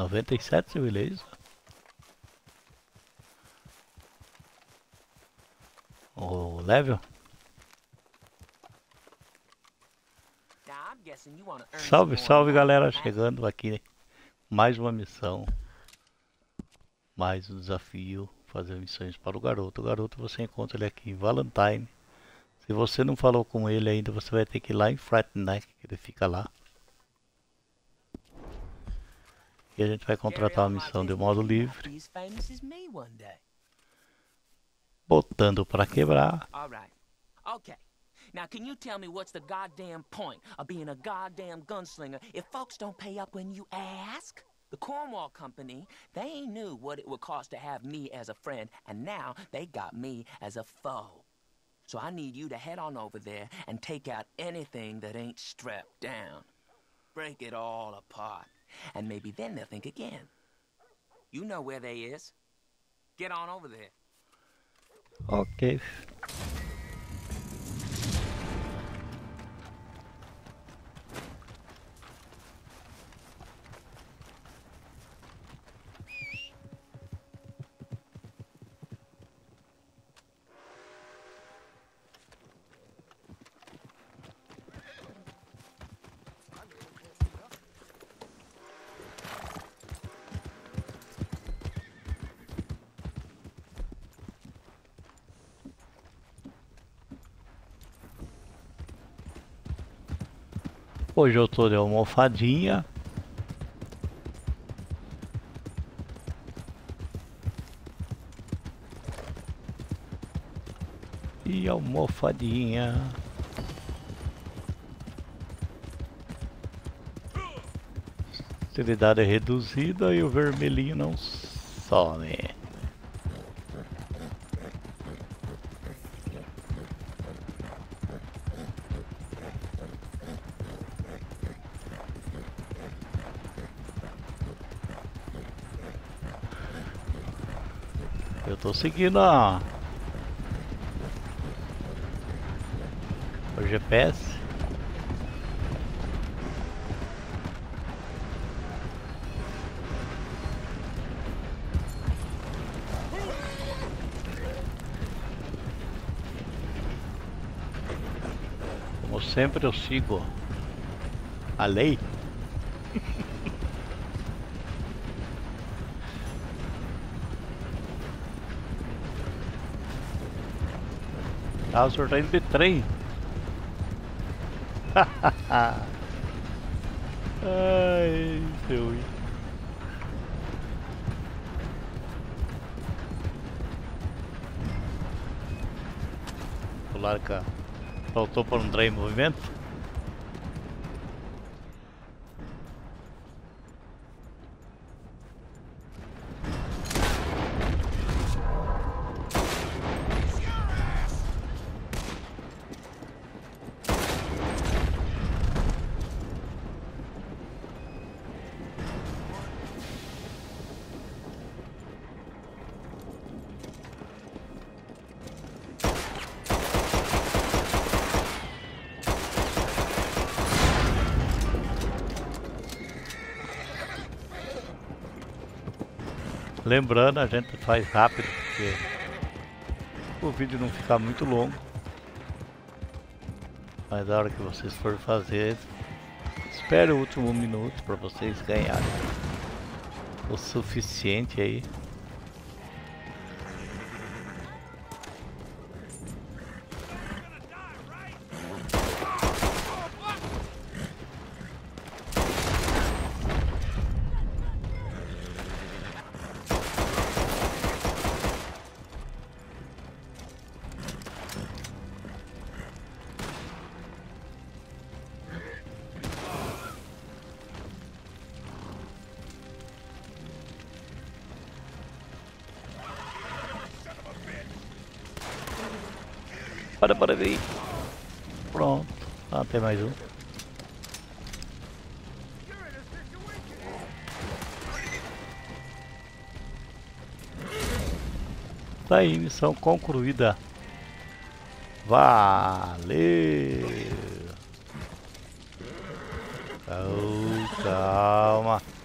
97, beleza. O level. Salve, salve galera, chegando aqui. Mais uma missão. Mais um desafio. Fazer missões para o garoto. O garoto você encontra ele aqui em Valentine. Se você não falou com ele ainda, você vai ter que ir lá em Fratneck, que ele fica lá. E a gente vai contratar uma missão de modo livre. Botando para quebrar. Now, can you tell me what's the goddamn point of being a goddamn gunslinger if folks don't pay up when you ask? The Cornwall Company, they knew what it would cost to have me as a friend, and now they got me as a foe. So I need you to head on over there and take out anything that ain't strapped down. Break it all apart, and maybe then they'll think again. You know where they is. Get on over there. Ok. Hoje eu tô de almofadinha. E almofadinha. Utilidade é reduzida e o vermelhinho não some. Eu tô seguindo o GPS. Como sempre eu sigo a lei. Ah, o senhor tá indo de trem. Ai, seu. O larga faltou para um trem em movimento. Lembrando, a gente faz rápido porque o vídeo não ficar muito longo. Mas a hora que vocês forem fazer, espere o último minuto para vocês ganharem o suficiente aí. Bora ver. Pronto. Ah, tem mais um. Tá aí, missão concluída. Valeu. Calma.